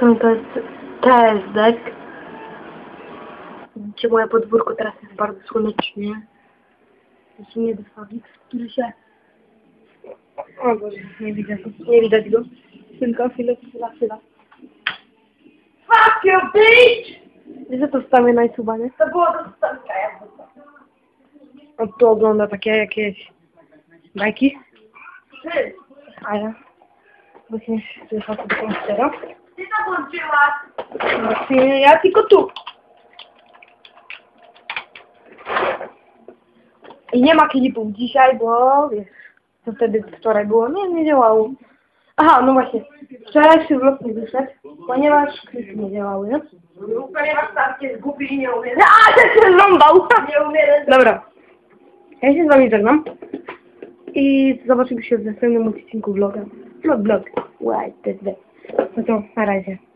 strony to jest TSDek. Widzicie, moje podwórko teraz jest bardzo słonecznie. Jest niedosławik, który się... O Boże, nie widać go. Chwilka. Fuck you, bitch! Wiesz, że to wstawię na YouTube'a, nie? To było do wstępka, jakby to. On tu ogląda takie jakieś bajki. Ty! A ja właśnie słyszałam sobie komputera. Ty to włączyłaś! Właśnie ja tylko tu. I nie ma klipów dzisiaj, bo wiesz, co wtedy wczoraj było? Nie działało. Aha, no właśnie. Wczorajszy vlog nie wyszedł, ponieważ klipy nie działały. Ponieważ tak jest głupi i nie umie. A, też się zrąbał! Nie umie. Dobra. Ja się z wami żegnam. I zobaczymy się w następnym odcinku vloga. Vlog. Łaj, to jest. No to na razie.